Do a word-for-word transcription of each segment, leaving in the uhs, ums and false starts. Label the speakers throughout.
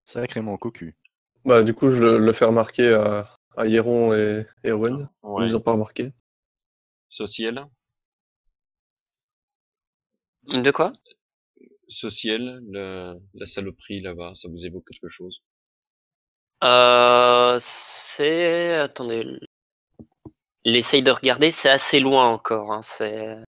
Speaker 1: Sacrément cocu.
Speaker 2: Bah, du coup, je le, le fais remarquer à, à Hieron et, et Owen.
Speaker 3: Ouais.
Speaker 2: Ils ont pas remarqué.
Speaker 3: Social.
Speaker 4: De quoi?
Speaker 3: Social, le, la saloperie là-bas, ça vous évoque quelque chose?
Speaker 4: Euh, c'est... Attendez. L'essaye de regarder, c'est assez loin encore. Hein, c'est...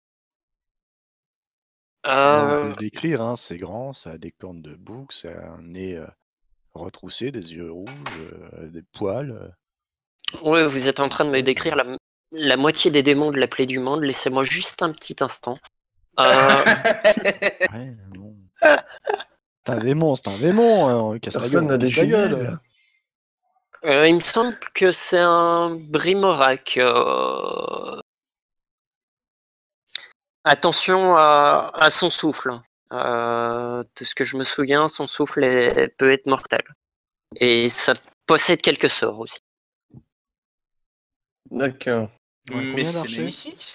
Speaker 1: Là, on peut
Speaker 4: Euh...
Speaker 1: le décrire, hein, c'est grand, ça a des cornes de bouc, ça a un nez euh, retroussé, des yeux rouges, euh, des poils. euh.
Speaker 4: Ouais, vous êtes en train de me décrire la, la moitié des démons de la plaie du monde. Laissez-moi juste un petit instant. Euh...
Speaker 1: Ouais, bon. C'est un démon, c'est un démon, hein, casse la
Speaker 2: Personne n'a
Speaker 1: gueule,
Speaker 2: des
Speaker 1: casse la gueule.
Speaker 2: jumelles.
Speaker 4: Euh, il me semble que c'est un Brimorac. Euh... Attention à, à son souffle. Euh, de ce que je me souviens, son souffle est- peut être mortel. Et ça possède quelques sorts aussi.
Speaker 2: D'accord.
Speaker 1: Ouais,
Speaker 5: Mais
Speaker 1: combien
Speaker 5: c'est
Speaker 1: d'archers?
Speaker 5: magnifique.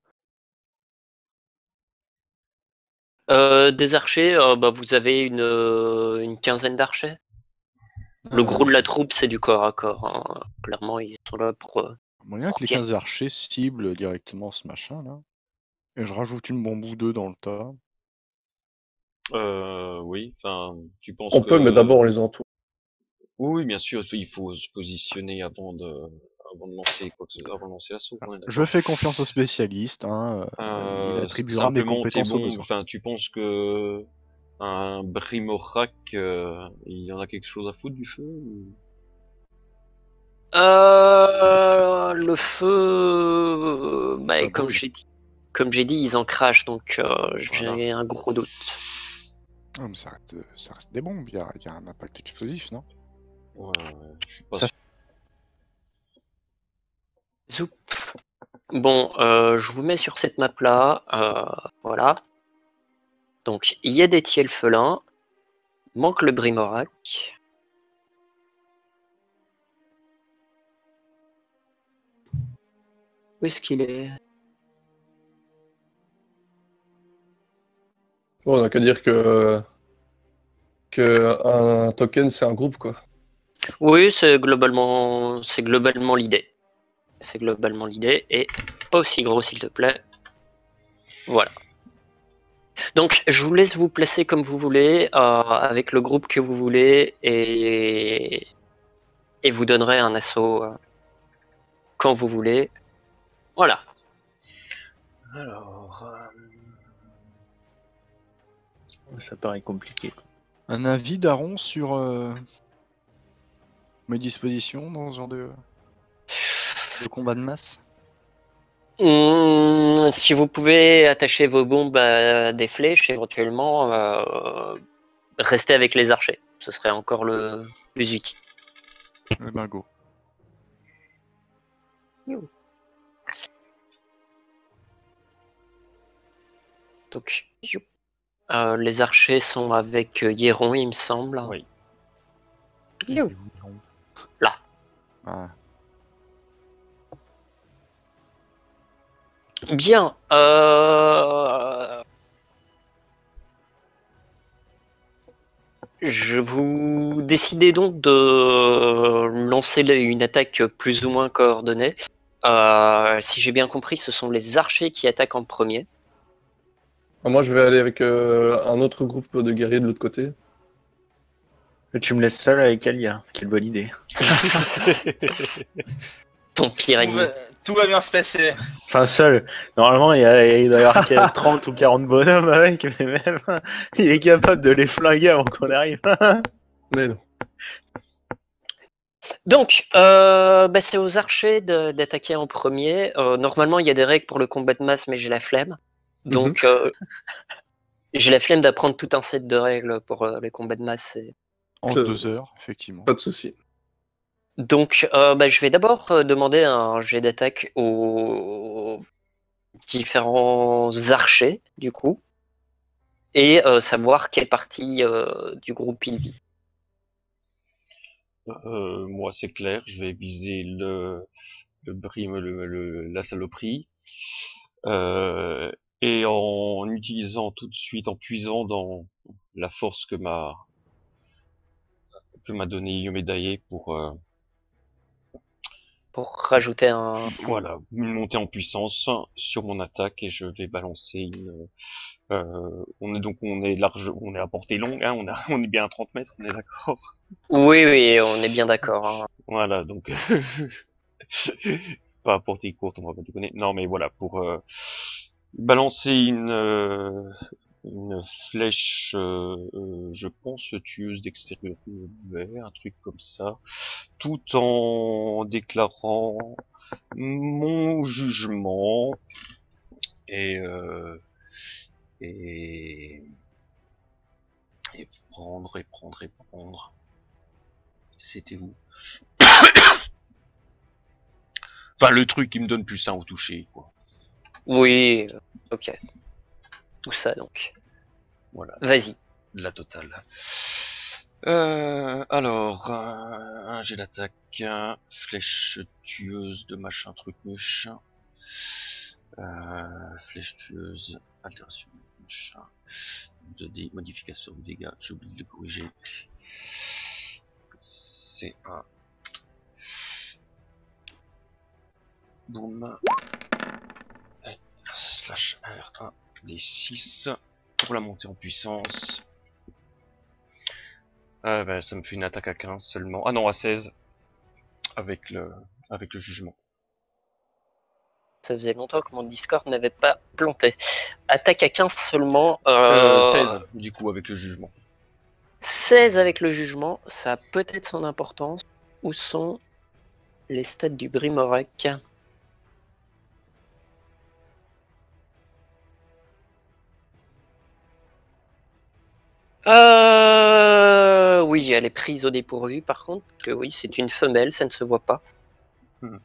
Speaker 4: Euh, des archers, euh, bah, vous avez une, euh, une quinzaine d'archers. Le
Speaker 1: Euh,
Speaker 4: gros de la troupe, c'est du corps à corps. Hein. Clairement, ils sont là pour... euh,
Speaker 1: Moyen que les
Speaker 4: Ok.
Speaker 1: quinze archers ciblent directement ce machin là. Et je rajoute une bombe ou deux dans le tas.
Speaker 3: Euh, oui, enfin, tu penses
Speaker 2: On
Speaker 3: que...
Speaker 2: peut, mais d'abord on les entoure.
Speaker 3: Oui, oui, bien sûr, il faut se positionner avant de, avant de lancer quoi que ce avant de lancer l'assaut. on est d'accord.
Speaker 1: Je fais confiance aux spécialistes, hein, euh, il
Speaker 3: Euh,
Speaker 1: attribuera mes
Speaker 3: simplement, t'es
Speaker 1: compétences au
Speaker 3: bon,
Speaker 1: besoin.
Speaker 3: enfin, tu penses que un Brimorac, euh, il y en a quelque chose à foutre du feu ou...
Speaker 4: Euh, le feu, euh, bah,
Speaker 1: Ça
Speaker 4: comme
Speaker 1: brûle.
Speaker 4: j'ai dit, comme j'ai dit, ils en crachent, donc euh, j'ai
Speaker 1: Voilà.
Speaker 4: un gros doute.
Speaker 1: Ah, mais ça, reste, ça reste des bombes, il y a, il y a un impact explosif, non?
Speaker 3: Ouais, ouais, je suis pas
Speaker 1: Ça-
Speaker 3: sûr.
Speaker 4: Zoup. Bon, euh, je vous mets sur cette map-là, euh, voilà. Donc, il y a des Thielfelins, manque le Brimorac. Où est-ce qu'il est?
Speaker 2: Bon, on a qu'à dire que, que un token c'est un groupe quoi.
Speaker 4: Oui, c'est globalement, c'est globalement l'idée. C'est globalement l'idée, et pas aussi gros s'il te plaît. Voilà. Donc, je vous laisse vous placer comme vous voulez, euh, avec le groupe que vous voulez, et, et vous donnerez un assaut euh, quand vous voulez. Voilà.
Speaker 3: Alors, euh,
Speaker 6: Ça paraît compliqué.
Speaker 1: Un avis d'Aaron sur euh, mes dispositions dans ce genre de, de combat de masse?
Speaker 4: Hum, si vous pouvez attacher vos bombes à des flèches, éventuellement, euh, restez avec les archers. Ce serait encore le plus utile.
Speaker 1: Le bingo.
Speaker 4: Donc, youp. Euh, les archers sont avec euh, Hieron, il me semble.
Speaker 3: oui.
Speaker 4: You.
Speaker 1: Non.
Speaker 4: Là.
Speaker 1: Ah.
Speaker 4: Bien. Euh... Je vous décidez donc de lancer une attaque plus ou moins coordonnée. Euh, si j'ai bien compris, ce sont les archers qui attaquent en premier.
Speaker 2: Ah, moi je vais aller avec euh, un autre groupe de guerriers de l'autre côté.
Speaker 6: Et tu me laisses seul avec Alia. Quelle bonne idée.
Speaker 4: Ton pire
Speaker 5: Tout
Speaker 4: ennemi.
Speaker 5: va, tout va bien se passer.
Speaker 6: Enfin, seul. Normalement, il, y a, il doit y avoir trente ou quarante bonhommes avec, mais même, il est capable de les flinguer avant qu'on arrive.
Speaker 2: Mais non.
Speaker 4: Donc, euh, bah, c'est aux archers de- d'attaquer en premier. Euh, normalement, il y a des règles pour le combat de masse, mais j'ai la flemme. Donc, euh, j'ai la flemme d'apprendre tout un set de règles pour euh, les combats de masse. et-
Speaker 1: En
Speaker 2: Que-
Speaker 1: deux heures, effectivement.
Speaker 2: Pas de souci.
Speaker 4: Donc, euh, bah, je vais d'abord euh, demander un jet d'attaque aux différents archers, du coup, et euh, savoir quelle partie euh, du groupe il vit.
Speaker 3: Euh, moi, c'est clair, je vais viser le, le brime, le, le- la saloperie, euh, et en utilisant tout de suite, en puisant dans la force que ma que m'a donné Yomedaye pour euh,
Speaker 4: Pour rajouter un...
Speaker 3: voilà une montée en puissance sur mon attaque et je vais balancer une. Euh, on est donc on est large, on est à portée longue, hein, on a on est bien à trente mètres, on est d'accord.
Speaker 4: Oui, oui, on est bien d'accord. Hein.
Speaker 3: Voilà donc pas à portée courte, on va pas déconner. Non mais voilà pour euh, balancer une euh, une flèche, euh, euh, je pense tueuse d'extérieur ouvert, un truc comme ça, tout en déclarant mon jugement et euh, et et prendre et prendre et prendre. C'était où? Enfin le truc qui me donne plus un au toucher quoi.
Speaker 4: Oui, ok. Où ça donc?
Speaker 3: Voilà.
Speaker 4: Vas-y.
Speaker 3: La totale. Euh, alors, euh, un jet d'attaque, un flèche tueuse de machin truc machin. Euh, flèche tueuse, altération machin. De dé, modification de dégâts, j'ai oublié de le corriger. C'est un. Boum. Et slash R un des six pour la montée en puissance. Ah bah, ça me fait une attaque à quinze seulement. Ah non, à seize. Avec le, avec le jugement.
Speaker 4: Ça faisait longtemps que mon Discord n'avait pas planté. Attaque à quinze seulement. Euh...
Speaker 3: Euh, seize, du coup, avec le jugement.
Speaker 4: seize avec le jugement, ça a peut-être son importance. Où sont les stats du Brimorec? Euh... Oui, elle est prise au dépourvu par contre. Que oui, c'est une femelle, ça ne se voit pas.
Speaker 3: Hmm.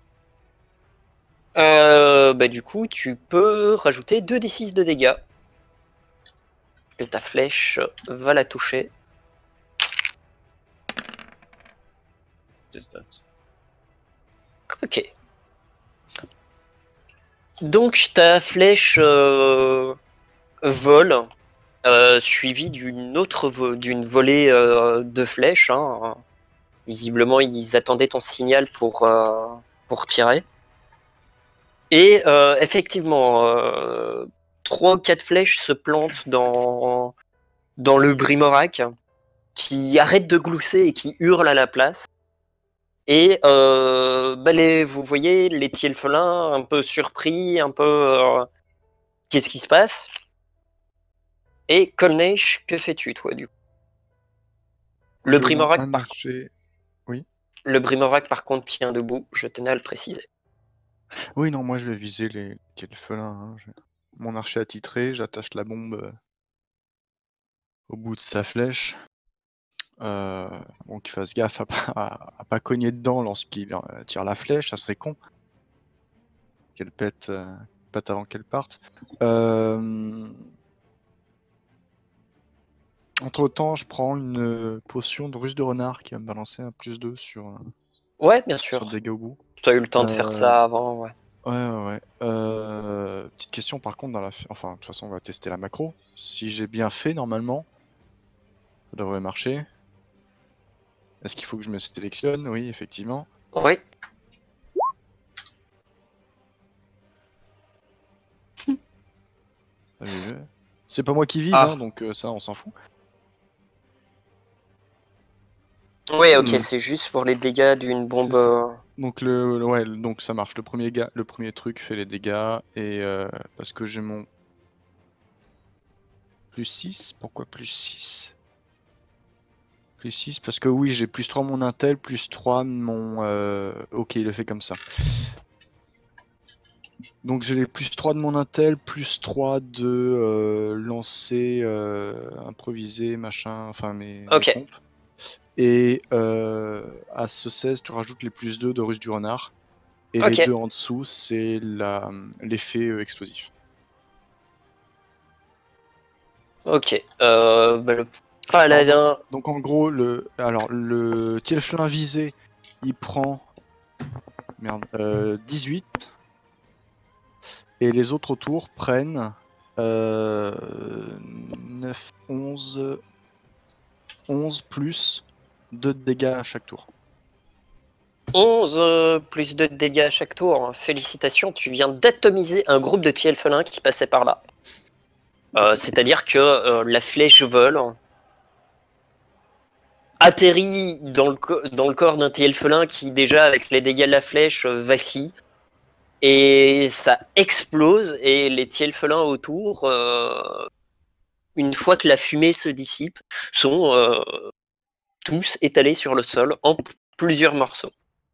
Speaker 4: Euh, bah, du coup, tu peux rajouter deux d six de dégâts. Que ta flèche va la toucher.
Speaker 3: Tes stats.
Speaker 4: Ok. Donc ta flèche euh, vole, euh, suivie d'une autre vo d'une volée euh, de flèches. Hein. Visiblement, ils attendaient ton signal pour, euh, pour tirer. Et euh, effectivement, euh, trois ou quatre flèches se plantent dans, dans le Brimorac, qui arrête de glousser et qui hurle à la place. Et euh, bah les, vous voyez les Tielfelins un peu surpris, un peu... Euh, qu'est-ce qui se passe? Et Colneish, que fais-tu toi du coup? Le
Speaker 1: J'ai au moins
Speaker 4: Brimorac,
Speaker 1: un
Speaker 4: par...
Speaker 1: archer. Oui.
Speaker 4: le Brimorac par contre tient debout, je tenais à le préciser.
Speaker 1: Oui, non, moi je vais viser les Tielfelins. Hein. Je- Mon archer attitré, j'attache la bombe euh, au bout de sa flèche. Euh, bon, qu'il fasse gaffe à pas, à, à pas cogner dedans lorsqu'il euh, tire la flèche, ça serait con. Qu'elle pète, euh, pète avant qu'elle parte. Euh... Entre temps, je prends une euh, potion de ruse de renard qui va me balancer un plus deux sur, euh,
Speaker 4: Ouais, bien
Speaker 1: sur
Speaker 4: sûr.
Speaker 1: dégâts au bout.
Speaker 4: Tu as eu le temps de
Speaker 1: Euh,
Speaker 4: faire ça avant, ouais.
Speaker 1: Ouais, ouais, ouais. Euh, petite question par contre, dans la... enfin, de toute façon, on va tester la macro. Si j'ai bien fait, normalement, ça devrait marcher. Est-ce qu'il faut que je me sélectionne? Oui, effectivement.
Speaker 4: Oui.
Speaker 1: Ça, j'ai vu. C'est pas moi qui vise,
Speaker 2: Ah.
Speaker 1: hein, donc euh, ça, on s'en fout.
Speaker 4: Oui, ok,
Speaker 1: Hmm.
Speaker 4: c'est juste pour les dégâts d'une bombe.
Speaker 1: C'est ça.
Speaker 4: euh,
Speaker 1: Donc le, le- ouais, donc ça marche. Le premier ga- le premier truc fait les dégâts et euh, parce que j'ai mon plus six. Pourquoi plus six? Plus six parce que oui, j'ai plus trois mon intel, plus trois mon euh, OK, il le fait comme ça. Donc j'ai les plus trois de mon intel, plus trois de euh, lancer euh, improvisé, machin, enfin mes, mes
Speaker 4: Ok.
Speaker 1: pompes. Et euh, à ce seize, tu rajoutes les plus deux de ruse du renard. Et
Speaker 4: Ok.
Speaker 1: les deux en dessous, c'est la l'effet euh, explosif.
Speaker 4: Ok. Euh, bah, le paladin.
Speaker 1: Donc en gros, le alors le Tielflin visé, il prend merde, euh, dix-huit. Et les autres autour prennent euh, neuf, onze, onze plus deux de dégâts à chaque tour.
Speaker 4: onze euh, plus deux de dégâts à chaque tour. Félicitations, tu viens d'atomiser un groupe de Tielfelins qui passait par là. Euh, C'est-à-dire que euh, la flèche vole, atterrit dans le, co dans le corps d'un Tielfelin qui, déjà, avec les dégâts de la flèche, euh, vacille. Et ça explose, et les Tielfelins autour, euh, une fois que la fumée se dissipe, sont euh, tous étalés sur le sol en plusieurs morceaux.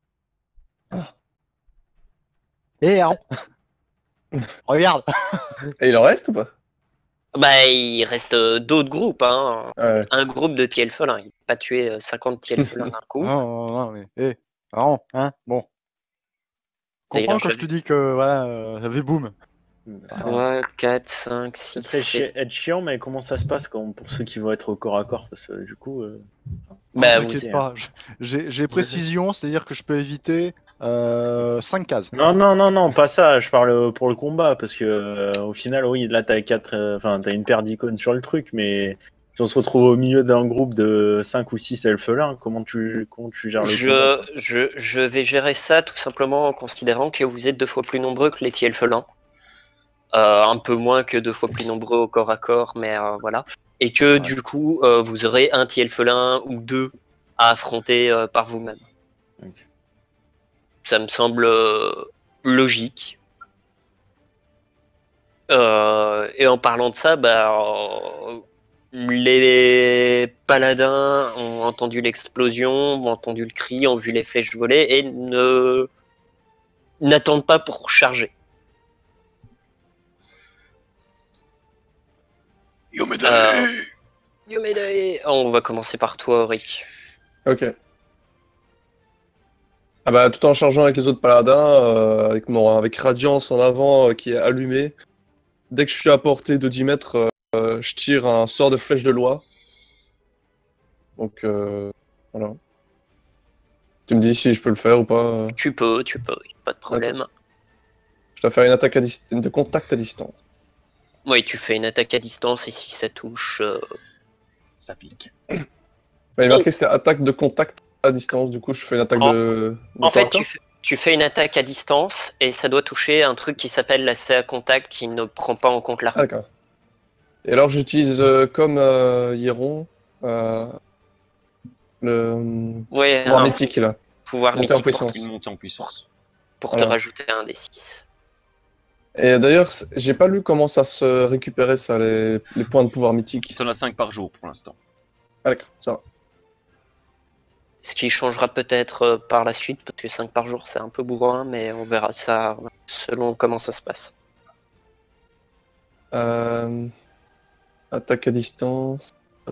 Speaker 1: Eh, Aaron regarde.
Speaker 2: Et il en reste ou pas?
Speaker 4: Bah, il reste euh, d'autres groupes, hein.
Speaker 2: Ouais.
Speaker 4: Un groupe de Tielfelins. Il n'a pas tué euh, cinquante Tielfelins d'un coup.
Speaker 1: Non, non, non, mais... Eh, Aaron, hein, bon.
Speaker 4: D'ailleurs,
Speaker 1: Comprends quand je
Speaker 4: j'avais-
Speaker 1: te dis que, voilà, euh, ça fait boum.
Speaker 4: trois, quatre, cinq, six,
Speaker 6: C'est chi-
Speaker 4: sept.
Speaker 6: être chiant, mais comment ça se passe quand, pour ceux qui vont être au corps à corps? Parce que du coup. Euh...
Speaker 4: Bah,
Speaker 1: Non,
Speaker 4: vous-
Speaker 1: t'inquiète pas, je- j'ai j'ai précision, c'est-à-dire que je peux éviter euh, cinq cases.
Speaker 6: Non, non, non, non, pas ça. Je parle euh, pour le combat. Parce que euh, au final, oui, là, t'as quatre. euh, Enfin, t'as une paire d'icônes sur le truc. Mais si on se retrouve au milieu d'un groupe de cinq ou six elfelins, comment tu, comment tu gères le
Speaker 4: je,
Speaker 6: combat, quoi
Speaker 4: je, je vais gérer ça tout simplement en considérant que vous êtes deux fois plus nombreux que les Tielfelins. Euh, un peu moins que deux fois plus nombreux au corps à corps, mais euh, voilà. Et que
Speaker 6: Ouais.
Speaker 4: du coup, euh, vous aurez un Tielfelin ou deux à affronter euh, par vous-même.
Speaker 6: Ok.
Speaker 4: Ça me semble euh, logique. Euh, et en parlant de ça, bah, euh, les paladins ont entendu l'explosion, ont entendu le cri, ont vu les flèches voler et ne n'attendent pas pour charger. Euh, Yomedai. On va commencer par toi, Auric.
Speaker 2: Ok. Ah bah, tout en chargeant avec les autres paladins, euh, avec, mon, avec Radiance en avant euh, qui est allumé, dès que je suis à portée de dix mètres, euh, je tire un sort de flèche de loi. Donc, euh, voilà. Tu me dis si je peux le faire ou pas.
Speaker 4: Tu peux, tu peux, pas de problème.
Speaker 2: Je dois faire une attaque à dis- de contact à distance.
Speaker 4: Oui, tu fais une attaque à distance et si ça touche, euh,
Speaker 3: Ça pique.
Speaker 2: Bah, il est marqué que c'est attaque de contact à distance, du coup je fais une attaque
Speaker 4: En-
Speaker 2: de... de
Speaker 4: En fait,
Speaker 2: corps à
Speaker 4: tu,
Speaker 2: corps.
Speaker 4: fais- tu fais une attaque à distance et ça doit toucher un truc qui s'appelle la C A contact qui ne prend pas en compte
Speaker 2: Ah,
Speaker 4: l'arme.
Speaker 2: d'accord. Et alors j'utilise euh, comme euh, Hieron euh, le
Speaker 4: Ouais,
Speaker 2: pouvoir
Speaker 4: un
Speaker 2: mythique là.
Speaker 4: pouvoir
Speaker 2: Monter en
Speaker 4: mythique pour,
Speaker 2: puissance.
Speaker 3: Une montée en puissance.
Speaker 4: pour
Speaker 2: Voilà.
Speaker 4: te rajouter un des six.
Speaker 2: Et d'ailleurs, c- j'ai pas lu comment ça se récupérait ça, les, les points de pouvoir mythique.
Speaker 3: T'en as cinq par jour pour l'instant.
Speaker 2: Ah d'accord, ça va.
Speaker 4: Ce qui changera peut-être euh, par la suite, parce que cinq par jour c'est un peu bourrin, mais on verra ça selon comment ça se passe.
Speaker 2: Euh, Attaque à distance.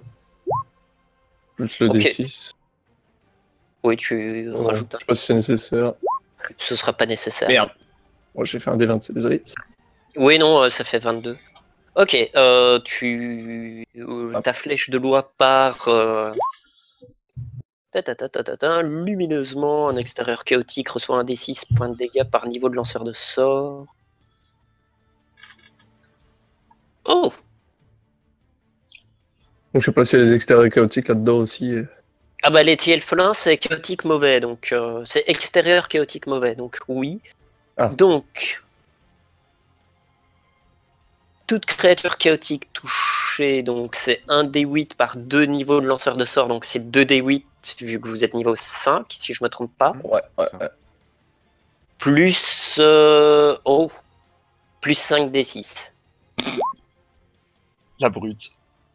Speaker 2: Plus le
Speaker 4: Ok.
Speaker 2: D six.
Speaker 4: Oui, tu
Speaker 2: Ouais,
Speaker 4: rajoutes
Speaker 2: je
Speaker 4: un.
Speaker 2: sais pas si c'est nécessaire.
Speaker 4: Ce sera pas nécessaire.
Speaker 6: Merde.
Speaker 2: Moi j'ai fait un D vingt-sept, désolé.
Speaker 4: Oui, non, euh, ça fait vingt-deux. Ok, euh, tu... euh,
Speaker 2: Hop.
Speaker 4: ta flèche de loi part euh, ta, ta, ta, ta, ta, ta, lumineusement. Un extérieur chaotique reçoit un D six points de dégâts par niveau de lanceur de sort. Oh,
Speaker 2: Donc je sais pas s'il y a les extérieurs chaotiques là-dedans aussi. et-
Speaker 4: ah bah les Tielfelins c'est chaotique mauvais, donc euh, c'est extérieur chaotique mauvais, donc oui.
Speaker 2: Ah.
Speaker 4: Donc, toute créature chaotique touchée, donc c'est un D huit par deux niveaux de lanceur de sort, donc c'est deux D huit vu que vous êtes niveau cinq, si je me trompe pas.
Speaker 2: Ouais, ouais,
Speaker 1: Ça.
Speaker 2: ouais.
Speaker 4: Plus... euh, oh, plus cinq D six.
Speaker 3: La brute.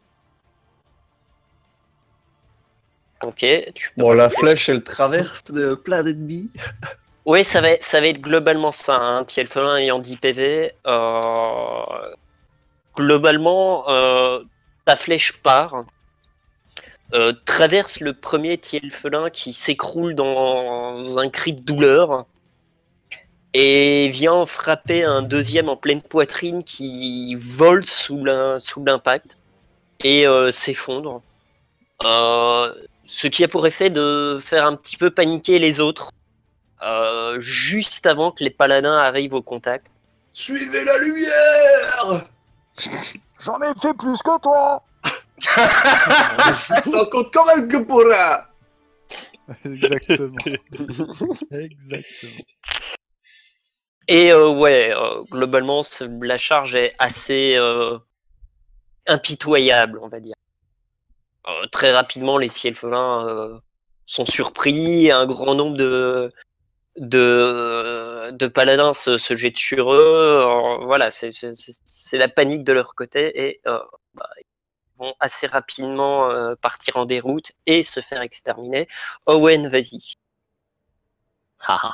Speaker 4: Ok, tu peux
Speaker 2: Bon, la
Speaker 4: rajouter-
Speaker 2: flèche elle traverse de plein d'ennemis.
Speaker 4: Oui, ça va, ça va être globalement ça, hein. Tielfelin ayant dix P V. euh, Globalement, euh, ta flèche part, euh, traverse le premier Tielfelin qui s'écroule dans un cri de douleur et vient frapper un deuxième en pleine poitrine qui vole sous l'im- sous l'impact et euh, s'effondre. Euh, ce qui a pour effet de faire un petit peu paniquer les autres. Euh, juste avant que les paladins arrivent au contact.
Speaker 2: Suivez la lumière.
Speaker 1: J'en ai fait plus que toi.
Speaker 2: Ça compte quand même que pour un.
Speaker 1: Exactement. Exactement.
Speaker 4: Et euh, ouais, euh, globalement, c'est- la charge est assez euh, impitoyable, on va dire. Euh, très rapidement, les Tielfelins euh, sont surpris, un grand nombre de, de, de paladins se, se jettent sur eux. Euh, voilà, c'est c'est- c'est- c'est la panique de leur côté et euh, bah, ils vont assez rapidement euh, partir en déroute et se faire exterminer. Owen, vas-y.
Speaker 6: Haha.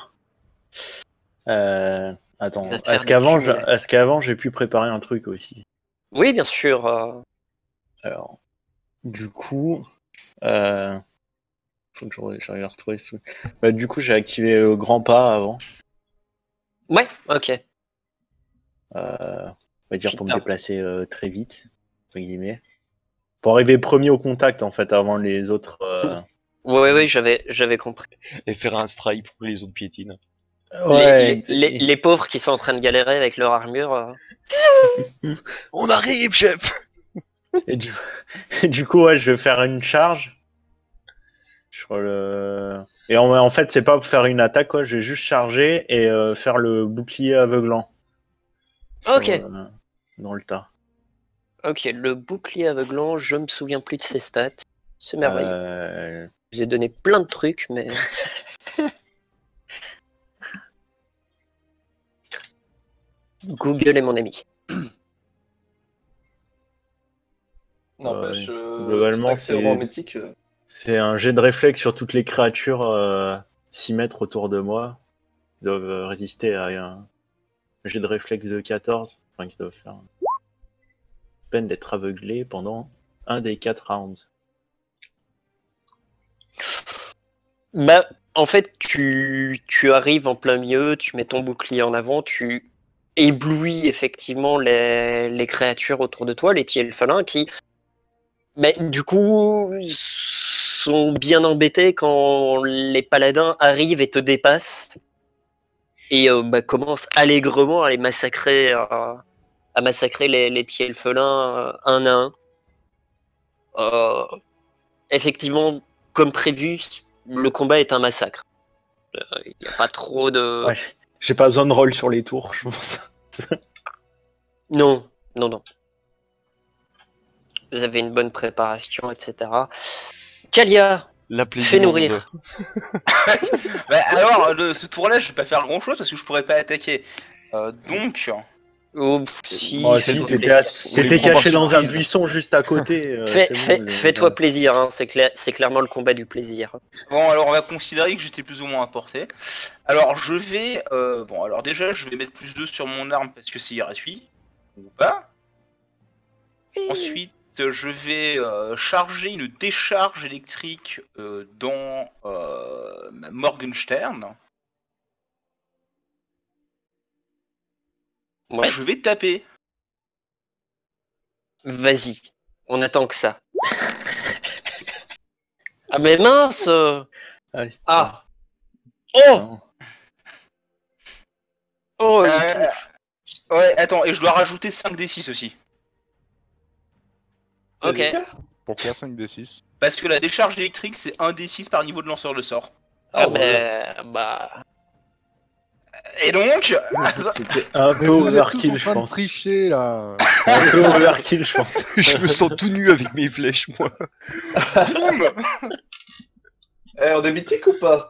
Speaker 6: Euh,
Speaker 4: Il va
Speaker 6: attends,
Speaker 4: te faire
Speaker 6: est-ce
Speaker 4: des
Speaker 6: qu'avant, je-
Speaker 4: cumuls.
Speaker 6: est-ce qu'avant j'ai pu préparer un truc aussi?
Speaker 4: Oui, bien sûr. euh,
Speaker 6: Alors, du coup, euh, faut que je- j'arrive à retrouver ce... Bah, du coup, j'ai activé le grand pas avant,
Speaker 4: Ouais, ok.
Speaker 6: euh, on va dire pour me
Speaker 4: Super.
Speaker 6: déplacer euh, très vite, entre guillemets. Pour arriver premier au contact, en fait, avant les autres. euh,
Speaker 4: Ouais, ouais, j'avais, j'avais compris.
Speaker 3: Et faire un strike pour que les autres piétinent.
Speaker 6: Ouais,
Speaker 4: les, les, les, les pauvres qui sont en train de galérer avec leur armure. euh,
Speaker 3: On arrive, chef.
Speaker 6: Et du... et du coup, ouais, je vais faire une charge sur le. Et en, en fait, c'est pas pour faire une attaque, quoi. Je vais juste charger et euh, faire le bouclier aveuglant. Sur,
Speaker 4: Ok.
Speaker 6: euh, dans le tas.
Speaker 4: Ok, le bouclier aveuglant, je me souviens plus de ses stats. C'est merveilleux.
Speaker 6: Euh,
Speaker 4: Je vous ai donné plein de trucs, mais. Google est mon ami.
Speaker 2: N'empêche,
Speaker 6: Ouais.
Speaker 2: euh,
Speaker 6: Globalement,
Speaker 2: cet accès au
Speaker 6: c'est-
Speaker 2: rang mythique, euh,
Speaker 6: C'est un jet de réflexe sur toutes les créatures euh, six mètres autour de moi. Qui doivent euh, résister à un jet de réflexe de quatorze. Enfin, qui doivent faire peine d'être aveuglés pendant un des quatre rounds.
Speaker 4: Bah, en fait, tu, tu arrives en plein milieu, tu mets ton bouclier en avant, tu éblouis effectivement les, les créatures autour de toi, les Tielfelins, qui, bah, du coup, sont bien embêtés quand les paladins arrivent et te dépassent et euh, bah, commencent allègrement à les massacrer, euh, à massacrer les, les Tielfelins euh, un à un. Euh, effectivement, comme prévu, le combat est un massacre. Il n'y a pas trop de...
Speaker 6: Ouais, j'ai pas besoin de roll sur les tours, je pense.
Speaker 4: Non, non, non. Vous avez une bonne préparation, et cetera. Kalia,
Speaker 3: La plaie
Speaker 4: fais
Speaker 3: du monde.
Speaker 4: nourrir.
Speaker 5: Bah, alors, le- ce tour-là, je vais pas faire grand chose parce que je pourrais pas attaquer. Euh, donc,
Speaker 4: Oh, pff, si,
Speaker 6: Moi
Speaker 4: fais-toi
Speaker 6: aussi, t'étais
Speaker 4: plaisir.
Speaker 6: à-
Speaker 3: On les
Speaker 6: t'étais
Speaker 3: prend par
Speaker 6: caché dans un
Speaker 3: surprise.
Speaker 6: buisson juste à côté. euh,
Speaker 4: Fais,
Speaker 6: c'est bon,
Speaker 4: fais,
Speaker 6: le-
Speaker 4: fais-toi plaisir, hein, c'est, clair, c'est clairement le combat du plaisir.
Speaker 5: bon, alors on va considérer que j'étais plus ou moins à portée. Alors, je vais. Euh, bon, alors déjà, je vais mettre plus deux sur mon arme parce que c'est gratuit. Ou pas. Ensuite, je vais euh, charger une décharge électrique euh, dans euh, ma Morgenstern.
Speaker 4: Ouais,
Speaker 5: Je vais taper.
Speaker 4: vas-y, on attend que ça. Ah mais mince euh.
Speaker 6: Ah, putain,
Speaker 2: Ah,
Speaker 4: Oh,
Speaker 6: non.
Speaker 4: oh il
Speaker 5: Euh,
Speaker 4: touche.
Speaker 5: ouais, attends, et je dois rajouter cinq d six aussi.
Speaker 4: Ok,
Speaker 1: Pourquoi cinq d six?
Speaker 5: Parce que la décharge électrique, c'est un d six par niveau de lanceur de sort.
Speaker 4: ah
Speaker 2: Ah, voilà.
Speaker 4: mais... Bah...
Speaker 5: Et donc,
Speaker 6: C'était un
Speaker 1: Mais
Speaker 6: peu
Speaker 1: vous êtes tous
Speaker 6: overkill,
Speaker 1: en
Speaker 6: je
Speaker 1: train de
Speaker 6: pense.
Speaker 1: tricher là.
Speaker 6: Un peu overkill, je pense.
Speaker 3: Je me sens tout nu avec mes flèches, moi.
Speaker 5: boum.
Speaker 2: eh, on est mythique ou pas?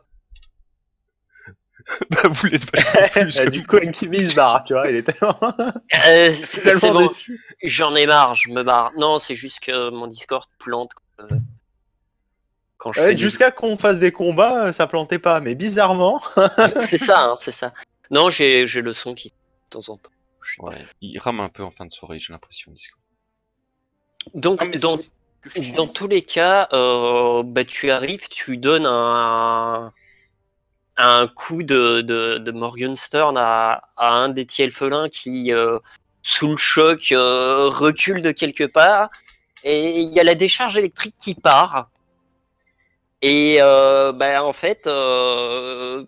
Speaker 3: Bah, vous l'êtes vachement plus.
Speaker 6: Et
Speaker 3: que
Speaker 6: du coup, Activi il se barre, tu vois, il est tellement,
Speaker 4: Euh, c'est,
Speaker 6: tellement
Speaker 4: c'est bon,
Speaker 6: déçu.
Speaker 4: j'en ai marre, je me barre. Non, c'est juste que mon Discord plante euh, quand je
Speaker 6: Ouais,
Speaker 4: fais du...
Speaker 6: jusqu'à qu'on fasse des combats, ça plantait pas, mais bizarrement.
Speaker 4: C'est ça, hein, c'est ça. Non, j'ai, j'ai le son qui... de temps en temps. Je sais pas.
Speaker 3: Ouais, il rame un peu en fin de soirée, j'ai l'impression, Disco.
Speaker 4: Donc,
Speaker 5: Ah, mais
Speaker 4: dans,
Speaker 5: c'est- que je-
Speaker 4: dans tous les cas, euh, bah, tu arrives, tu donnes un, un coup de, de, de Morgenstern à, à un des Tielfelins qui, euh, sous le choc, euh, recule de quelque part. Et il y a la décharge électrique qui part. Et euh, bah, en fait, euh,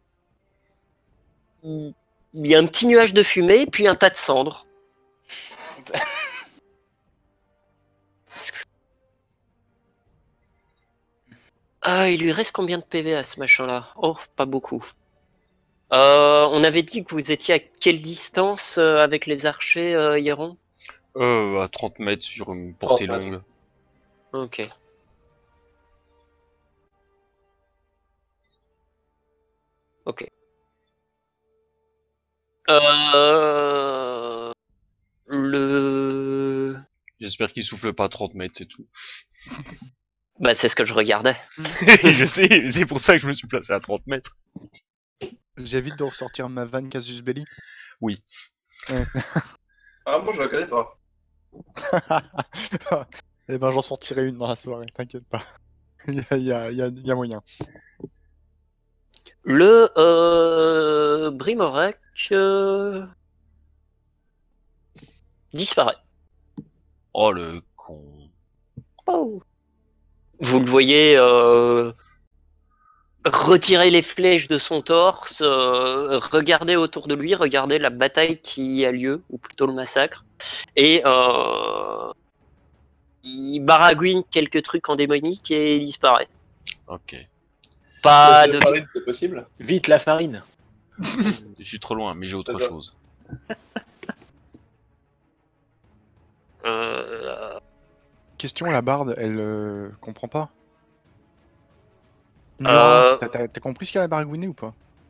Speaker 4: il y a un petit nuage de fumée, puis un tas de cendres. Ah, il lui reste combien de P V à ce machin-là? Oh, pas beaucoup. Euh, on avait dit que vous étiez à quelle distance euh, avec les archers, euh, Hieron?
Speaker 3: Euh, à trente mètres sur une portée
Speaker 2: trente mètres.
Speaker 3: longue.
Speaker 4: Ok. Ok. Euh... Le...
Speaker 3: J'espère qu'il souffle pas à trente mètres, c'est tout.
Speaker 4: Bah, c'est ce que je regardais.
Speaker 3: Je sais, c'est pour ça que je me suis placé à trente mètres.
Speaker 1: J'évite de ressortir ma vanne Casus Belli.
Speaker 3: Oui.
Speaker 1: Ouais.
Speaker 2: Ah, moi je la connais pas.
Speaker 1: Eh ben j'en sortirai une dans la soirée, t'inquiète pas. Il y a, il y a- il y a- il y a moyen.
Speaker 4: Le euh... Brimorec euh... disparaît.
Speaker 3: Oh le con.
Speaker 4: Oh. Vous le voyez euh... retirer les flèches de son torse, euh, regarder autour de lui, regarder la bataille qui a lieu, ou plutôt le massacre, et euh... il baragouine quelques trucs en démonique et il disparaît.
Speaker 3: Ok.
Speaker 4: Pas de...
Speaker 2: farine, c'est possible.
Speaker 6: Vite la farine.
Speaker 3: Je suis trop loin, mais j'ai autre
Speaker 2: C'est ça.
Speaker 3: chose.
Speaker 4: Euh...
Speaker 1: Question, la barde, elle euh, comprend pas.
Speaker 4: Euh,
Speaker 1: Nora, t'as- t'as t'as compris ce qu'elle a baragouiné ou pas?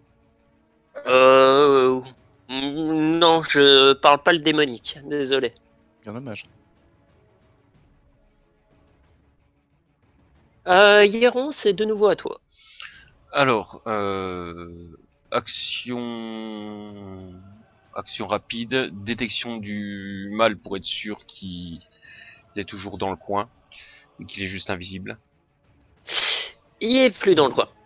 Speaker 4: Euh... Non, je parle pas le démonique, désolé.
Speaker 1: Bien dommage.
Speaker 4: Euh, Hieron, c'est de nouveau à toi.
Speaker 3: Alors, euh, action, action rapide, détection du mal pour être sûr qu'il est toujours dans le coin et qu'il est juste invisible.
Speaker 4: Il est plus dans le coin.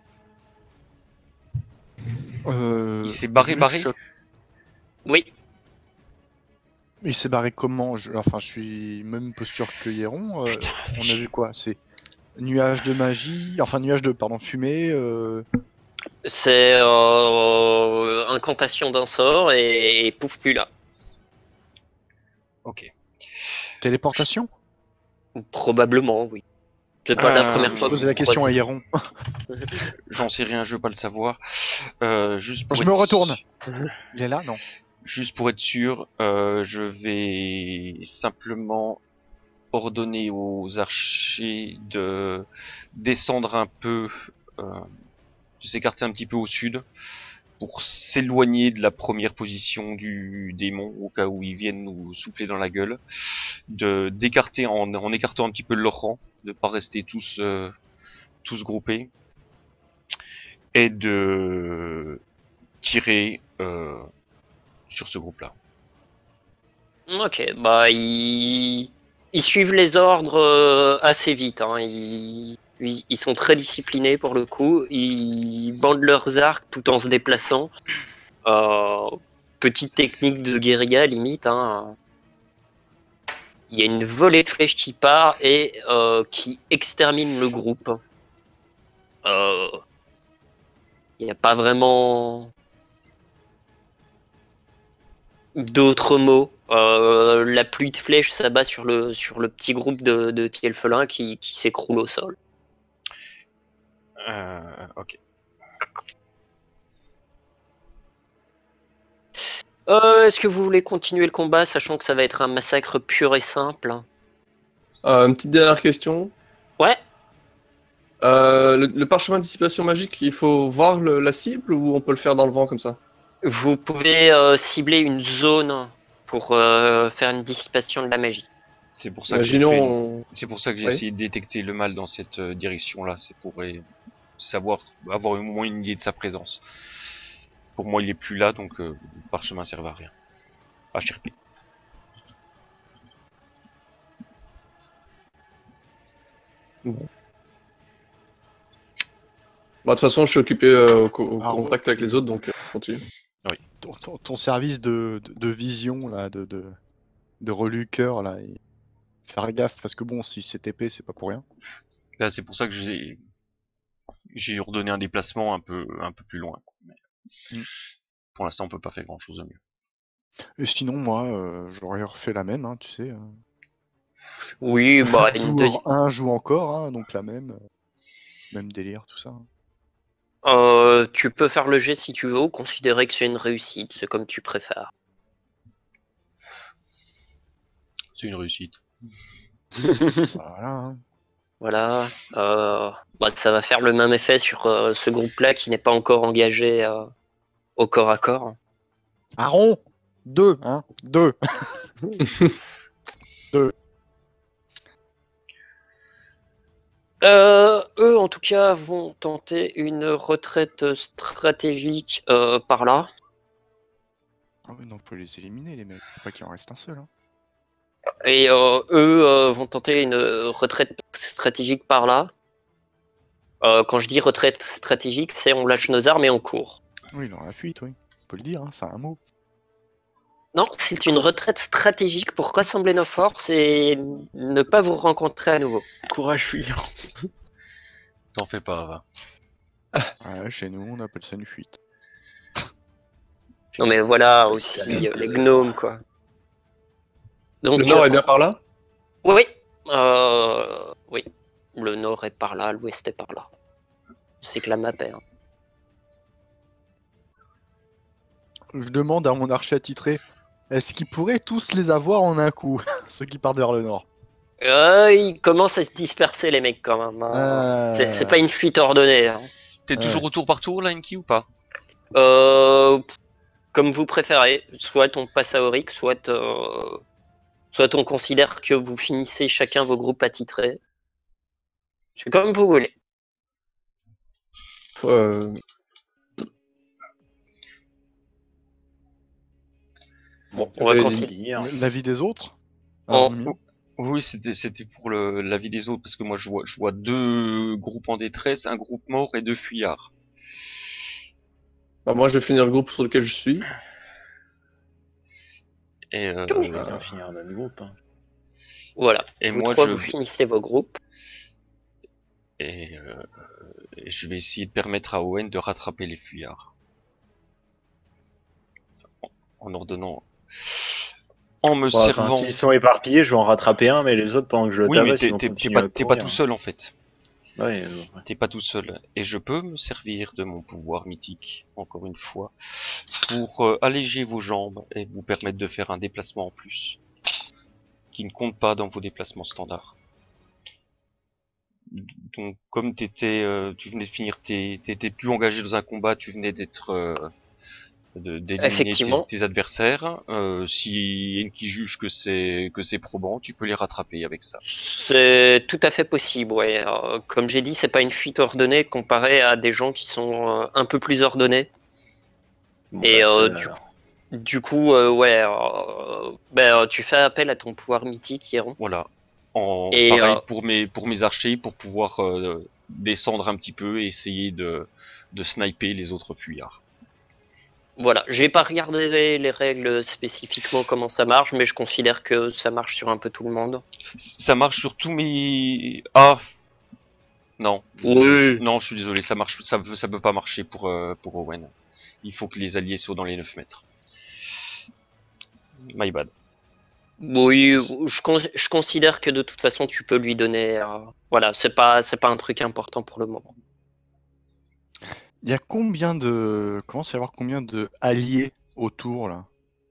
Speaker 1: Euh,
Speaker 3: Il s'est barré,
Speaker 1: vu
Speaker 3: barré
Speaker 1: que je-
Speaker 4: Oui.
Speaker 1: Il s'est barré comment? je... Enfin, je suis même pas sûr que Hieron. euh,
Speaker 3: Putain, fais
Speaker 1: on a
Speaker 3: chier.
Speaker 1: vu quoi? C'est nuage de magie, enfin nuage de, pardon, fumée. Euh...
Speaker 4: C'est euh, incantation d'un sort et, et pouf plus là.
Speaker 3: Ok.
Speaker 1: Téléportation?
Speaker 4: Probablement, oui. C'est pas la
Speaker 3: Euh,
Speaker 4: première
Speaker 1: Je
Speaker 4: fois que
Speaker 1: posais
Speaker 4: vous
Speaker 1: la question à
Speaker 4: croisez.
Speaker 1: Hieron.
Speaker 3: J'en sais rien, je veux pas le savoir. Euh, juste pour
Speaker 1: Je
Speaker 3: être
Speaker 1: me retourne.
Speaker 3: su-
Speaker 1: Il est là? Non.
Speaker 3: Juste pour être sûr, euh, je vais simplement ordonner aux archers de descendre un peu, euh, de s'écarter un petit peu au sud pour s'éloigner de la première position du démon au cas où ils viennent nous souffler dans la gueule, de d'écarter en, en écartant un petit peu leur rang, de pas rester tous euh, tous groupés et de tirer euh, sur ce groupe-là.
Speaker 4: Ok, bah ils, ils suivent les ordres euh, assez vite. Hein. Ils... ils- ils sont très disciplinés pour le coup. Ils bandent leurs arcs tout en se déplaçant. Euh, Petite technique de guérilla limite. Hein. Il y a une volée de flèches qui part et euh, qui extermine le groupe. Euh, Il n'y a pas vraiment d'autres mots. Euh, la pluie de flèches s'abat sur le, sur le petit groupe de, de Tielfelin qui, qui s'écroule au sol.
Speaker 3: Euh, ok.
Speaker 4: Euh, Est-ce que vous voulez continuer le combat, sachant que ça va être un massacre pur et simple?
Speaker 2: Euh, une petite dernière question.
Speaker 4: Ouais.
Speaker 2: Euh, le, le parchemin de dissipation magique, il faut voir le- la cible ou on peut le faire dans le vent comme ça?
Speaker 4: Vous pouvez euh, cibler une zone pour euh, faire une dissipation de la magie.
Speaker 3: C'est pour ça que j'ai fait
Speaker 2: Imaginons.
Speaker 3: une- c'est pour ça que j'ai
Speaker 2: Oui.
Speaker 3: essayé de détecter le mal dans cette euh, direction-là. C'est pour euh, savoir, avoir au moins une idée de sa présence. Pour moi, il est plus là, donc euh, le parchemin sert à rien. H R P.
Speaker 2: Bah, de toute façon, je suis occupé euh, au, co- au
Speaker 1: Ah,
Speaker 2: contact avec les autres, donc euh, continue.
Speaker 1: Ton, ton- ton service de, de, de vision, là, de, de, de reluqueur, là, il... faire gaffe, parce que bon, si c'est T P, c'est pas pour rien.
Speaker 3: Là, c'est pour ça que j'ai j'ai ordonné un déplacement un peu un peu plus loin. quoi. Mais
Speaker 1: Mm.
Speaker 3: pour l'instant, on peut pas faire grand-chose de mieux.
Speaker 1: Et sinon, moi, euh, j'aurais refait la même, hein, tu sais. hein.
Speaker 4: Oui, bah une
Speaker 1: Joue
Speaker 4: deuxième.
Speaker 1: un joue encore, hein, donc la même. Même délire, tout ça.
Speaker 4: Euh, tu peux faire le jet si tu veux, ou considérer que c'est une réussite, c'est comme tu préfères.
Speaker 3: C'est une réussite.
Speaker 1: Voilà. Hein.
Speaker 4: Voilà. Euh, bah, ça va faire le même effet sur euh, ce groupe-là qui n'est pas encore engagé euh, au corps à corps.
Speaker 1: Aaron, deux, hein, deux.
Speaker 4: Euh, eux, en tout cas, vont tenter une retraite stratégique euh, par là.
Speaker 1: Ah oui, donc faut les éliminer les mecs. Faut pas qu'il en reste un seul. Hein.
Speaker 4: Et euh, eux euh, vont tenter une retraite stratégique par là. Euh, quand je dis retraite stratégique, c'est on lâche nos armes et on court.
Speaker 1: Oui, dans la fuite, oui. On peut le dire, hein, c'est un mot.
Speaker 4: Non, c'est une retraite stratégique pour rassembler nos forces et ne pas vous rencontrer à nouveau.
Speaker 6: Courage fuyant.
Speaker 3: T'en fais pas, va.
Speaker 1: Ouais, chez nous, on appelle ça une fuite.
Speaker 4: Non mais voilà aussi euh, les gnomes quoi. Donc,
Speaker 2: Le nord
Speaker 4: euh,
Speaker 2: est bien par là?
Speaker 4: Oui, euh, oui. Le nord est par là, l'ouest est par là. C'est que la map est. Hein.
Speaker 1: Je demande à mon archer attitré, est-ce qu'ils pourraient tous les avoir en un coup, ceux qui partent vers le nord?
Speaker 4: Euh, ils commencent à se disperser les mecs quand même. Hein.
Speaker 1: Euh...
Speaker 4: C'est- C'est pas une fuite ordonnée. Hein.
Speaker 3: T'es
Speaker 1: Ouais.
Speaker 3: toujours au tour par tour, là, Enki, ou pas?
Speaker 4: Euh, comme vous préférez. Soit on passe à Auric, soit, euh, soit on considère que vous finissez chacun vos groupes attitrés. C'est comme vous voulez.
Speaker 2: Euh,
Speaker 4: Bon,
Speaker 2: Vous
Speaker 4: on va
Speaker 2: avez
Speaker 4: considérer.
Speaker 1: L'avis des autres?
Speaker 4: Oh.
Speaker 1: Alors, Mimio
Speaker 3: Oui, c'était c'était pour le- l'avis des autres, parce que moi, je vois, je vois deux groupes en détresse, un groupe mort et deux fuyards.
Speaker 2: bah, moi, je vais finir le groupe sur lequel je suis.
Speaker 3: Et, euh,
Speaker 6: Je vais bien finir notre groupe. Hein.
Speaker 4: Voilà.
Speaker 3: Et
Speaker 4: vous
Speaker 3: moi,
Speaker 4: trois,
Speaker 3: je-
Speaker 4: vous finissez vos groupes.
Speaker 3: et, euh, et je vais essayer de permettre à Owen de rattraper les fuyards. En, en ordonnant... En me
Speaker 6: Bon, enfin,
Speaker 3: servant...
Speaker 6: s'ils sont éparpillés, je vais en rattraper un, mais les autres, pendant que je le
Speaker 3: Oui, mais
Speaker 6: tabasse,
Speaker 3: t'es
Speaker 6: ils vont
Speaker 3: t'es- t'es
Speaker 6: continuer
Speaker 3: pas,
Speaker 6: à
Speaker 3: t'es pas
Speaker 6: courir.
Speaker 3: tout seul, en fait.
Speaker 6: Ouais, euh, ouais.
Speaker 3: T'es pas tout seul. Et je peux me servir de mon pouvoir mythique, encore une fois, pour euh, alléger vos jambes et vous permettre de faire un déplacement en plus, qui ne compte pas dans vos déplacements standards. Donc, comme t'étais, euh, tu venais de finir, tes- t'étais plus engagé dans un combat, tu venais d'être, euh, de- d'éliminer tes,
Speaker 4: Effectivement.
Speaker 3: tes adversaires. Euh, si Enki juge que c'est que c'est probant, tu peux les rattraper avec ça.
Speaker 4: C'est tout à fait possible, ouais. Euh, comme j'ai dit, c'est pas une fuite ordonnée comparé à des gens qui sont euh, un peu plus ordonnés.
Speaker 6: Bon,
Speaker 4: Et
Speaker 6: bah,
Speaker 4: euh,
Speaker 6: c'est-
Speaker 4: du coup, du coup euh, ouais, euh, ben, tu fais appel à ton pouvoir mythique, Hieron.
Speaker 3: Voilà. En,
Speaker 4: Et,
Speaker 3: pareil
Speaker 4: euh,
Speaker 3: pour mes pour mes archers, pour pouvoir euh, descendre un petit peu et essayer de de sniper les autres fuyards.
Speaker 4: Voilà, j'ai pas regardé les règles spécifiquement comment ça marche, mais je considère que ça marche sur un peu tout le monde.
Speaker 3: Ça marche sur tous mes... Ah Non.
Speaker 4: Oui.
Speaker 3: Non, je suis désolé, ça marche, ça peut, ça peut pas marcher pour, euh, pour Owen. Il faut que les alliés soient dans les neuf mètres. My bad.
Speaker 4: Oui, je, con- je considère que de toute façon tu peux lui donner. euh, voilà, c'est pas, c'est pas un truc important pour le moment.
Speaker 1: Il y a combien de... Comment à y avoir combien de alliés autour, là?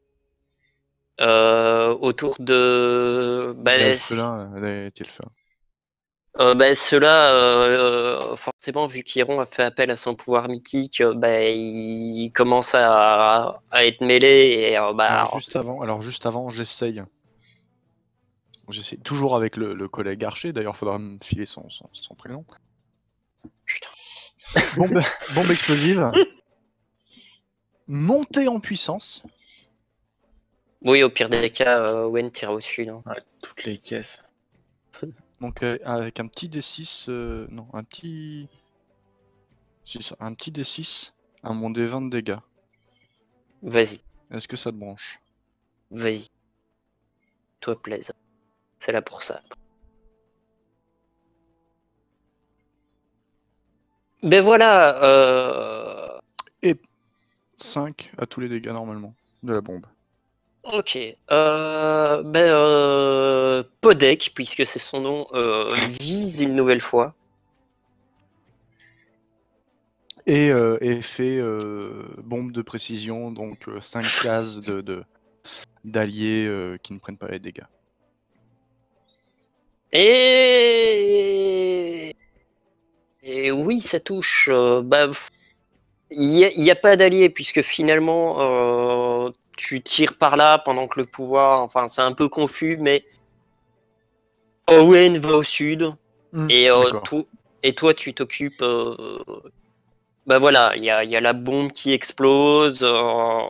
Speaker 4: Euh, autour de. Bah,
Speaker 1: Les
Speaker 4: si-
Speaker 1: Elfelins, les Tilfins.
Speaker 4: euh, bah, ceux-là, euh, forcément, vu qu'Iron a fait appel à son pouvoir mythique, euh, bah, il commence à, à être mêlé et euh, bah,
Speaker 1: Alors juste avant, alors juste avant, j'essaye. J'essaie toujours avec le, le collègue archer. D'ailleurs, faudra me filer son, son, son prénom.
Speaker 4: putain.
Speaker 1: Bombe, bombe explosive. Montée en puissance.
Speaker 4: Oui, au pire des cas, euh, Owen tire au-dessus. Non
Speaker 6: Ouais, toutes les caisses.
Speaker 1: Donc euh, avec un petit D six, euh, non, un petit, c'est ça, un petit D six à mon D vingt de dégâts.
Speaker 4: Vas-y,
Speaker 1: Est-ce que ça te branche?
Speaker 4: vas-y. Toi plaise. C'est là pour ça. Ben voilà. Euh...
Speaker 1: cinq à tous les dégâts normalement de la bombe.
Speaker 4: Ok. Euh... Ben euh... Podek, puisque c'est son nom, euh, vise une nouvelle fois.
Speaker 1: Et euh, effet euh, bombe de précision, donc cinq cases de, de- d'alliés euh, qui ne prennent pas les dégâts.
Speaker 4: Et... Et oui, ça touche. euh, bah, pff, il n'y a, il y a pas d'allié puisque finalement euh, tu tires par là pendant que le pouvoir. Enfin, c'est un peu confus, mais Owen va au sud
Speaker 1: Hmm,
Speaker 4: et, euh,
Speaker 1: d'accord.
Speaker 4: to- et toi tu t'occupes. euh, Bah voilà, il y a, il y a la bombe qui explose. euh,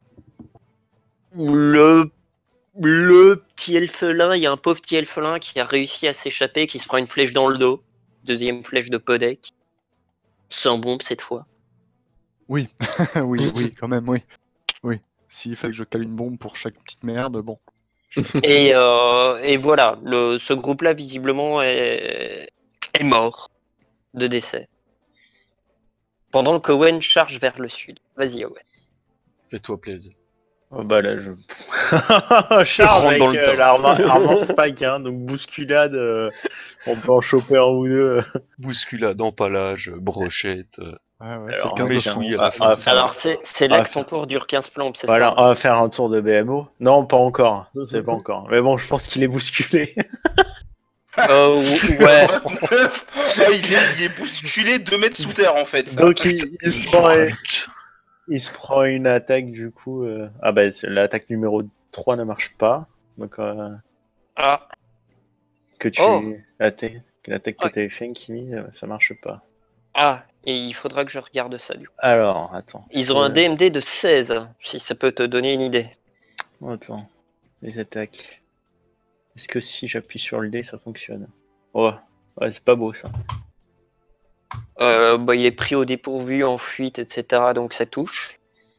Speaker 4: Le, le petit elfelin, il y a un pauvre petit elfelin qui a réussi à s'échapper, qui se prend une flèche dans le dos. Deuxième flèche de Podek. Sans bombe cette fois.
Speaker 1: Oui, oui, oui, quand même, oui. Oui. S'il fallait que je cale une bombe pour chaque petite merde, bon.
Speaker 4: Et, euh, et voilà, le, ce groupe-là, visiblement, est, est mort de décès. Pendant que Owen charge vers le sud. Vas-y, Owen.
Speaker 3: Fais-toi plaisir.
Speaker 6: Oh bah là, je. Charge
Speaker 3: Rentre
Speaker 6: avec
Speaker 3: dans le
Speaker 6: euh,
Speaker 3: tas.
Speaker 6: l'armor armor spike, hein, donc bousculade, euh, on peut en choper un ou deux.
Speaker 3: Bousculade, empalage, brochette. euh,
Speaker 1: Ouais, ouais, c'est
Speaker 6: Alors,
Speaker 1: quinze
Speaker 3: mais
Speaker 1: de
Speaker 3: je
Speaker 1: chance.
Speaker 3: suis à
Speaker 6: on
Speaker 3: la
Speaker 6: va-
Speaker 3: fin.
Speaker 6: on va faire-
Speaker 4: Alors, c'est c'est là
Speaker 6: Ah,
Speaker 4: que ton tour dure quinze plombes, c'est
Speaker 6: Voilà,
Speaker 4: ça
Speaker 6: on va faire un tour de B M O. Non, pas encore, c'est pas encore. Mais bon, je pense qu'il est bousculé.
Speaker 4: euh, ou- Ouais.
Speaker 5: Ah, il, est, il est bousculé deux mètres sous terre en fait.
Speaker 6: Donc il, il se prend, il se prend une attaque du coup. euh, Ah bah c'est- l'attaque numéro trois ne marche pas. Donc euh,
Speaker 4: Ah,
Speaker 6: que tu
Speaker 4: Oh.
Speaker 6: l'attaque l'attaque que
Speaker 4: Ouais.
Speaker 6: tu avais fait, Kimi, euh, ça marche pas.
Speaker 4: ah, et il faudra que je regarde ça du coup.
Speaker 6: Alors, attends.
Speaker 4: Ils ont un
Speaker 6: Euh,
Speaker 4: D M D de seize, si ça peut te donner une idée.
Speaker 6: Attends, les attaques. Est-ce que si j'appuie sur le dé, ça fonctionne? Ouais, ouais, c'est pas beau ça.
Speaker 4: Euh, bah, il est pris au dépourvu, en fuite, et cetera. Donc ça touche.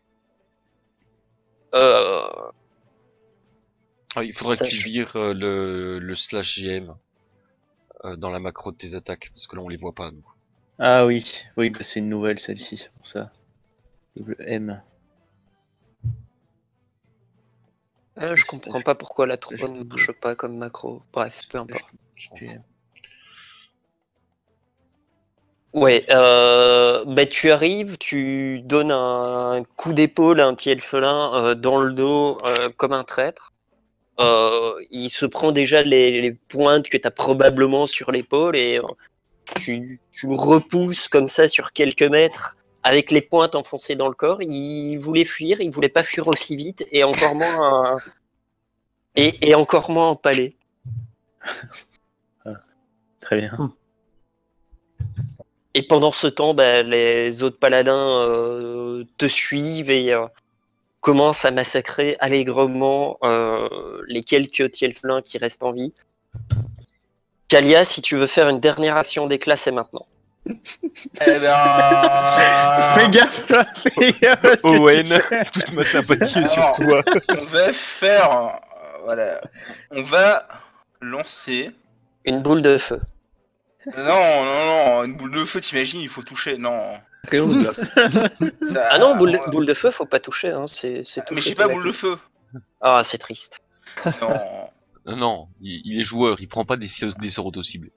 Speaker 4: Euh,
Speaker 3: Ah, il faudrait
Speaker 4: Ça,
Speaker 3: que tu
Speaker 4: je-
Speaker 3: vires euh, le, le slash G M euh, dans la macro de tes attaques, parce que là on les voit pas. Nous.
Speaker 6: Ah oui, oui, bah, c'est une nouvelle celle-ci, c'est pour ça. Double M.
Speaker 4: euh, je comprends pas pourquoi la trois ne marche pas comme macro. Bref, peu importe.
Speaker 3: Chance.
Speaker 6: G M.
Speaker 4: Ouais, euh, bah, tu arrives, tu donnes un coup d'épaule à un petit elfelin euh, dans le dos euh, comme un traître. Euh, il se prend déjà les, les pointes que tu as probablement sur l'épaule et euh, tu, tu le repousses comme ça sur quelques mètres avec les pointes enfoncées dans le corps. Il voulait fuir, il voulait pas fuir aussi vite et encore moins, euh, et, et encore moins empalé.
Speaker 6: Très bien.
Speaker 4: Et pendant ce temps, bah, les autres paladins euh, te suivent et euh, commencent à massacrer allègrement euh, les quelques tielflins qui restent en vie. Kalia, si tu veux faire une dernière action d'éclat, c'est maintenant.
Speaker 5: Eh ben.
Speaker 6: Fais gaffe là, fais gaffe à ce que tu
Speaker 3: Owen,
Speaker 6: fais.
Speaker 3: toute ma sympathie est sur
Speaker 5: Alors,
Speaker 3: toi.
Speaker 5: On va faire. euh, voilà. On va lancer.
Speaker 4: Une boule de feu.
Speaker 5: Non, non, non, une boule de feu, t'imagines, il faut toucher. Non.
Speaker 2: Rayon de glace.
Speaker 5: Ça-
Speaker 4: Ah non, boule de,
Speaker 5: on va-
Speaker 4: boule de feu, faut pas toucher. Hein. C'est, c'est
Speaker 5: Mais
Speaker 4: touché
Speaker 5: j'ai pas boule de
Speaker 4: automatique.
Speaker 5: feu.
Speaker 4: Ah, c'est triste.
Speaker 5: Non.
Speaker 3: Non, non, il, il est joueur, il prend pas des, des sorts auto-ciblés.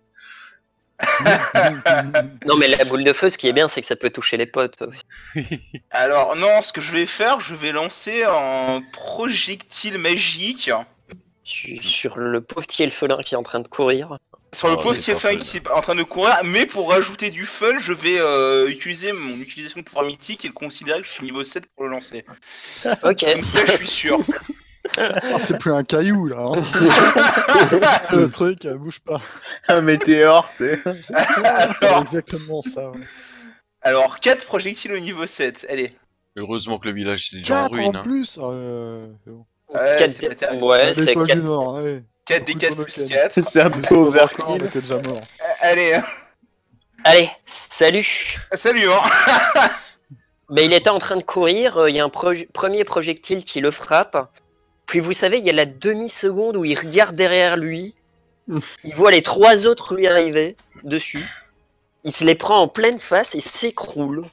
Speaker 4: Non, mais la boule de feu, ce qui est bien, c'est que ça peut toucher les potes aussi.
Speaker 5: Alors, non, ce que je vais faire, je vais lancer un projectile magique
Speaker 4: Sur, sur le pauvre petit elfelin qui est en train de courir.
Speaker 5: sur le
Speaker 3: Oh,
Speaker 5: post
Speaker 3: c'est pas
Speaker 5: F un
Speaker 3: fun.
Speaker 5: qui est en train de courir, mais pour rajouter du fun, je vais euh, utiliser mon utilisation de pouvoir mythique et considérer que je suis niveau sept pour le lancer.
Speaker 4: Ok.
Speaker 5: Comme ça, je suis sûr.
Speaker 1: Ah, c'est plus un caillou là. Hein. Le truc, elle bouge pas.
Speaker 6: Un météore, tu sais.
Speaker 1: C'est
Speaker 5: Alors,
Speaker 1: exactement ça. Ouais.
Speaker 5: alors quatre projectiles au niveau sept. Allez.
Speaker 3: Heureusement que le village c'est déjà en
Speaker 1: quatre
Speaker 3: ruine.
Speaker 1: en
Speaker 3: Hein.
Speaker 1: plus. Euh, c'est bon.
Speaker 5: Ouais,
Speaker 4: Quatre-
Speaker 5: c'est pas terrible.
Speaker 4: ouais,
Speaker 1: Allez,
Speaker 4: c'est
Speaker 1: l'étoile du
Speaker 4: quatre.
Speaker 1: Nord, allez.
Speaker 5: quatre des
Speaker 1: Coup de
Speaker 5: quatre plus
Speaker 1: Monoken.
Speaker 5: quatre.
Speaker 6: C'est un
Speaker 1: Plus
Speaker 6: peu
Speaker 1: de encore, on
Speaker 6: overkill.
Speaker 1: était déjà mort.
Speaker 5: Allez,
Speaker 4: Allez, salut.
Speaker 5: salut hein.
Speaker 4: Mais il était en train de courir, euh, il y a un proj- premier projectile qui le frappe. Puis vous savez, il y a la demi-seconde où il regarde derrière lui. Il voit les trois autres lui arriver dessus. Il se les prend en pleine face et s'écroule.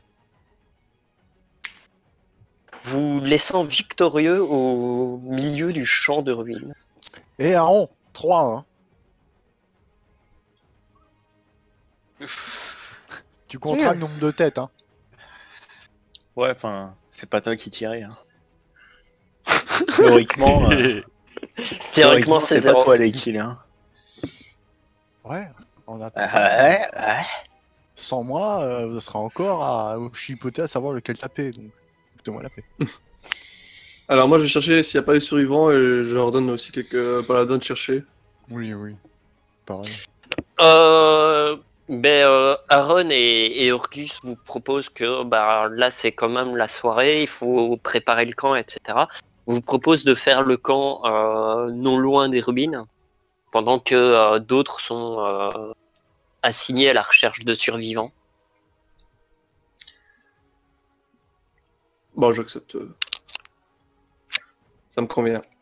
Speaker 4: Vous laissant victorieux au milieu du champ de ruines.
Speaker 1: Et Aaron, trois. Hein. Tu compteras le nombre de têtes. Hein.
Speaker 6: Ouais, enfin, c'est pas toi qui tirais. Hein. Théoriquement, euh,
Speaker 4: Théoriquement, c'est
Speaker 6: c'est pas
Speaker 4: zéro.
Speaker 6: toi les kills. Hein.
Speaker 1: Ouais, on attend.
Speaker 6: Ouais, ouais.
Speaker 1: Sans moi, euh, ce sera encore à vous chipoter à savoir lequel taper, donc foutez-moi la paix.
Speaker 2: Alors moi je vais chercher s'il n'y a pas les survivants et je leur donne aussi quelques paladins de chercher.
Speaker 1: Oui, oui. Pareil.
Speaker 4: Euh, ben, euh, Aaron et, et Orcus vous proposent que bah, là c'est quand même la soirée, il faut préparer le camp, et cetera. Vous propose de faire le camp euh, non loin des ruines, pendant que euh, d'autres sont euh, assignés à la recherche de survivants.
Speaker 2: Bon j'accepte. Ça me convient.